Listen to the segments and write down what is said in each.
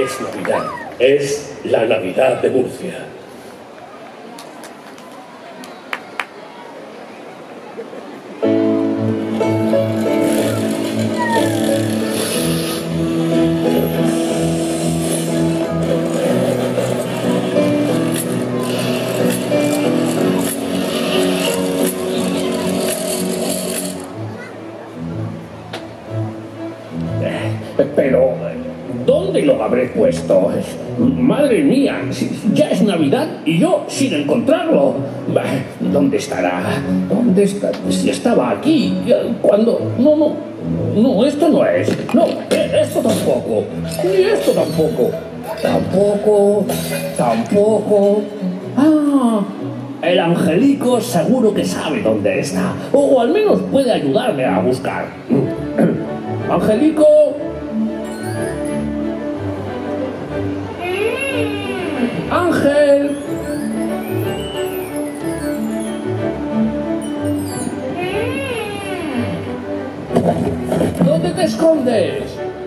Es Navidad. Es la Navidad de Murcia. Pero, ¿dónde lo habré puesto? Madre mía, ya es Navidad y yo sin encontrarlo. ¿Dónde estará? ¿Dónde está? Si estaba aquí, cuando... No, esto no es. No, esto tampoco. Ni esto tampoco. Tampoco. Ah, el angelico seguro que sabe dónde está. O al menos puede ayudarme a buscar. Angelico... Ángel. ¿Dónde te escondes?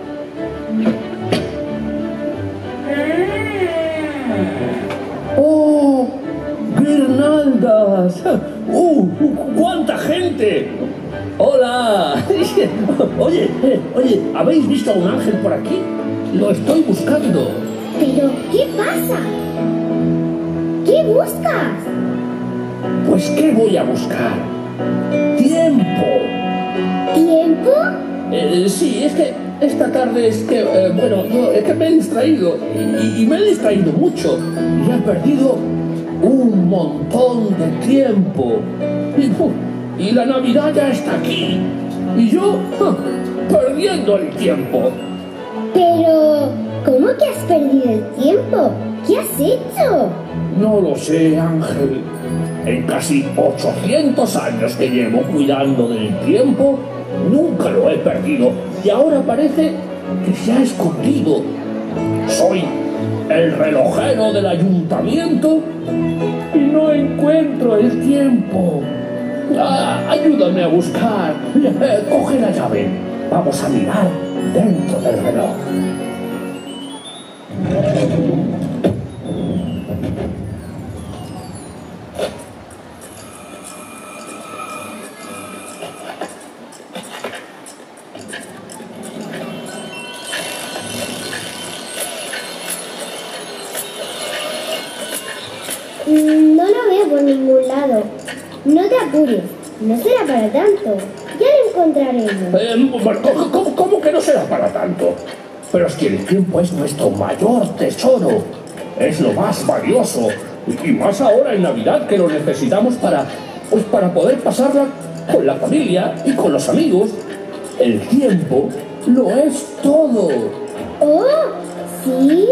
¡Oh! ¡Guirnaldas! ¡Cuánta gente! ¡Hola! Oye, ¿habéis visto a un ángel por aquí? Lo estoy buscando. ¿Pero qué pasa? ¿Qué buscas? Pues, ¿qué voy a buscar? ¡Tiempo! ¿Tiempo? Sí, es que esta tarde es que me he distraído y me he distraído mucho y he perdido un montón de tiempo. Y la Navidad ya está aquí y yo perdiendo el tiempo. Pero, ¿cómo que has perdido el tiempo? ¿Qué has hecho? No lo sé, Ángel. En casi 800 años que llevo cuidando del tiempo, nunca lo he perdido y ahora parece que se ha escondido. Soy el relojero del ayuntamiento y no encuentro el tiempo. Ayúdame a buscar. Coge la llave. Vamos a mirar dentro del reloj. No lo veo por ningún lado. No te apures, no será para tanto. Ya lo encontraremos. ¿Cómo que no será para tanto? Pero es que el tiempo es nuestro mayor tesoro. Es lo más valioso. Y más ahora en Navidad que lo necesitamos para poder pasarla con la familia y con los amigos. El tiempo lo es todo. Oh, ¿sí?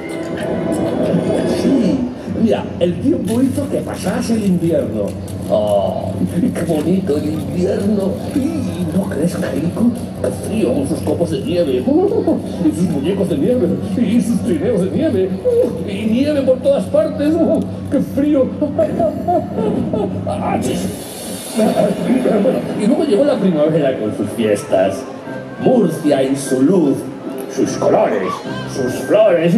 Sí. Mira, el tiempo hizo que pasase el invierno. ¡Oh, qué bonito el invierno! ¿Y no crees, Angelico? ¡Qué frío con sus copos de nieve! ¡Y sus muñecos de nieve! ¡Y sus trineos de nieve! ¡Y nieve por todas partes! ¡Qué frío! Y luego llegó la primavera con sus fiestas. Murcia en su luz, sus colores, sus flores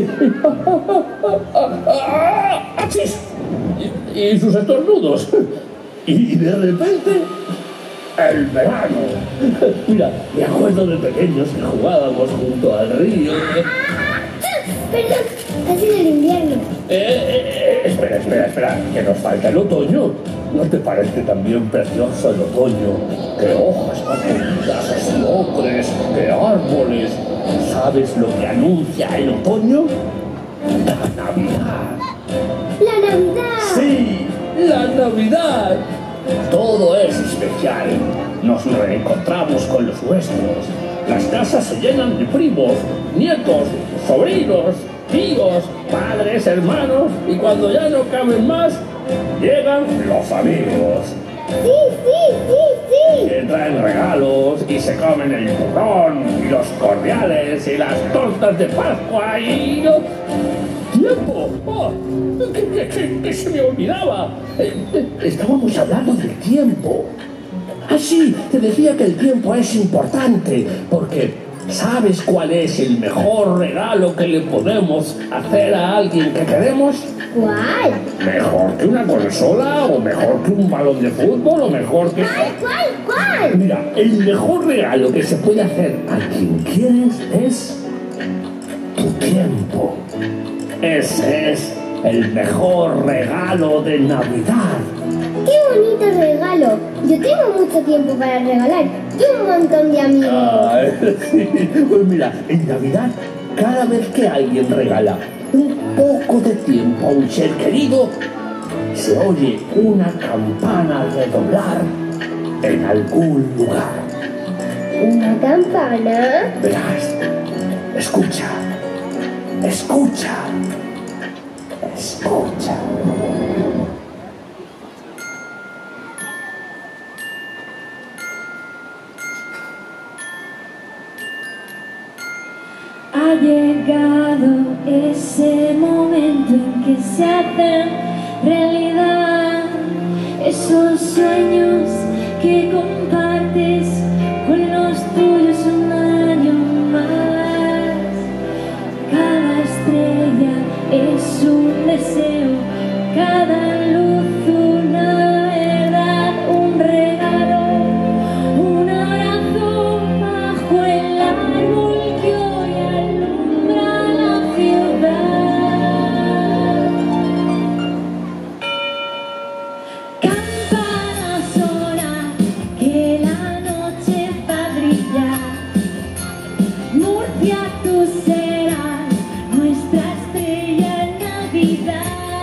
y sus estornudos. Y de repente, el verano. Mira, me acuerdo de pequeños que jugábamos junto al río. Perdón, ha sido el invierno. Espera, que nos falta el otoño. ¿No te parece también precioso el otoño? ¡Qué hojas coloridas, qué ocres, qué árboles! ¿Sabes lo que anuncia el otoño? ¡La Navidad! ¡La Navidad! ¡Sí! ¡La Navidad! Todo es especial. Nos reencontramos con los nuestros. Las casas se llenan de primos, nietos, sobrinos, tíos, padres, hermanos, y cuando ya no caben más, llegan los amigos. Sí. Que traen regalos y se comen el turrón y los cordiales y las tortas de Pascua y... ¡Tiempo! ¡Oh! Que se me olvidaba. Estábamos hablando del tiempo. Ah, sí, te decía que el tiempo es importante porque ¿Sabes cuál es el mejor regalo que le podemos hacer a alguien que queremos? ¿Cuál? ¿Mejor que una consola? ¿O mejor que un balón de fútbol? ¿O mejor que...? ¿Cuál? Mira, el mejor regalo que se puede hacer a quien quieres es tu tiempo. Ese es el mejor regalo de Navidad. ¡Qué bonito regalo! Yo tengo mucho tiempo para regalar y un montón de amigos. Sí. Pues mira, en Navidad, cada vez que alguien regala un poco de tiempo a un ser querido, se oye una campana redoblar en algún lugar. ¿Una campana? Verás, escucha, escucha, escucha. Ha llegado ese momento en que se hacen realidad esos sueños que compartes con los tuyos un año más. Cada estrella es un deseo, cada luz una verdad, un regalo, un abrazo bajo el árbol que hoy alumbra la ciudad. Campana sola que la noche va a brillar. Murcia, tú serás nuestra estrella en Navidad.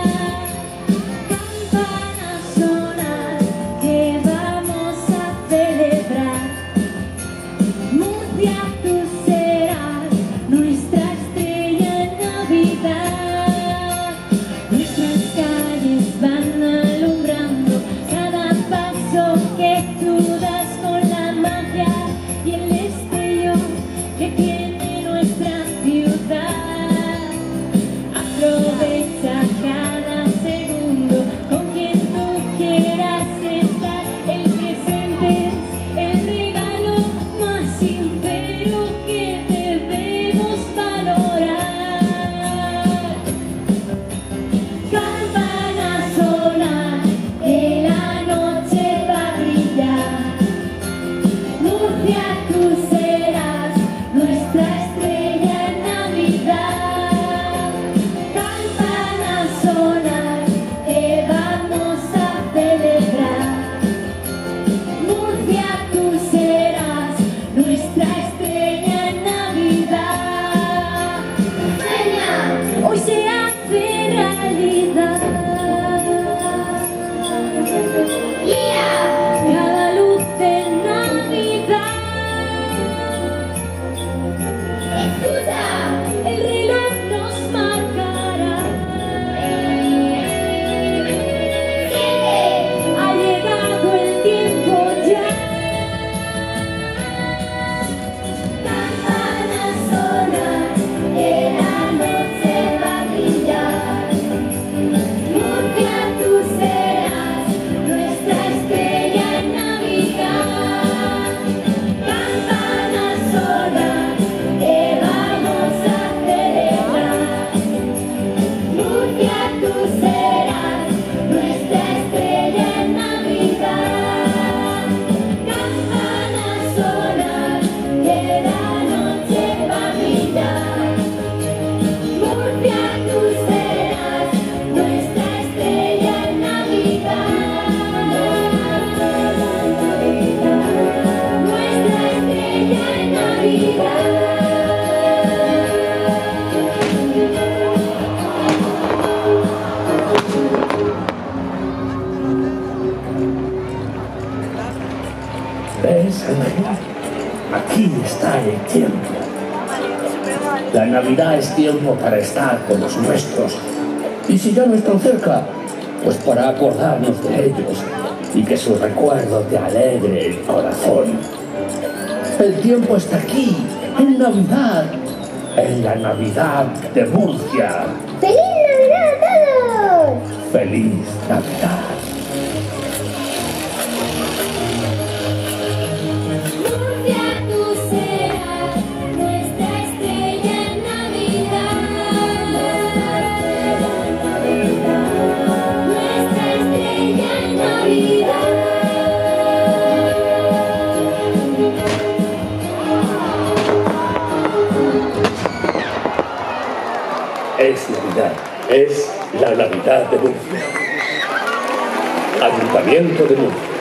Campana sola que vamos a celebrar. Murcia, tú serás nuestra estrella en Navidad. Nuestras calles van alumbrando cada paso que tú das con la magia y el destello que tiene nuestra ciudad. Aprovecha cada segundo con quien tú quieras estar. El presente es el regalo más sincero que debemos valorar. Campana sola que la noche va a brillar. Murcia, tú serás nuestra estrella en Navidad. Campana sola que vamos a celebrar. Murcia, tú serás nuestra estrella en Navidad. Sueña, hoy se hace realidad. Cada luz de Navidad. Escucha, el reloj nos marcará. Ha llegado el tiempo ya. Campana sola que la noche va a brillar. Murcia, tú serás nuestra estrella en Navidad. Campana sola que vamos a celebrar. Murcia, tú serás nuestra estrella en Navidad. Campana sola que la noche va a brillar. Murcia, tú serás nuestra estrella en Navidad. Nuestra estrella en Navidad. ¿Ves, Ángel? Aquí está el tiempo. La Navidad es tiempo para estar con los nuestros. Y si ya no están cerca, pues para acordarnos de ellos y que su recuerdo te alegre el corazón. El tiempo está aquí, en Navidad, en la Navidad de Murcia. ¡Feliz Navidad a todos! ¡Feliz Navidad! Murcia, tú serás Es la Navidad de Murcia. Ayuntamiento de Murcia.